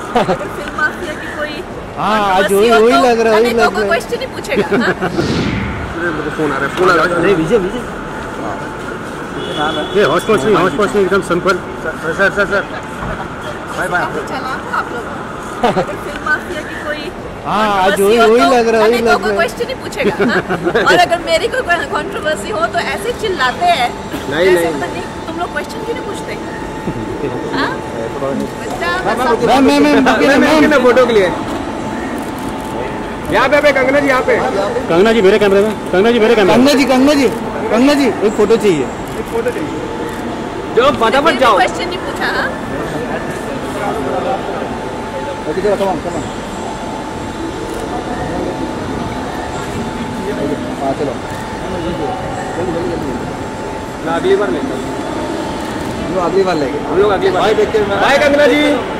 Film mafia की कोई हाँ आज वही लग रहा है, कोई क्वेश्चन ही पूछेगा। फोन आ रहा है। अरे विजय विजय ये हॉटस्पॉट नहीं एकदम सिंपल। Sir bye bye. चला आप लोग फिल्म माफिया की कोई हाँ आज वही लग रहा है, कोई क्वेश्चन ही पूछेगा। और अगर मेरी कोई कंट्रोवर्सी हो तो ऐसे चिल्लाते हैं। नहीं तुम लोग क्वेश्चन क्यों नहीं पूछते? मैं फोटो के लिए यहाँ पे कंगना जी, यहाँ पे कंगना जी मेरे कैमरे में, कंगना जी एक फोटो चाहिए, जो फटाफट जाओ। क्वेश्चन नहीं पूछा। चलो मैं अगली बार लेता हूँ। अगली बार लेंगे हम लोग अगली बार। बाय कंगना जी।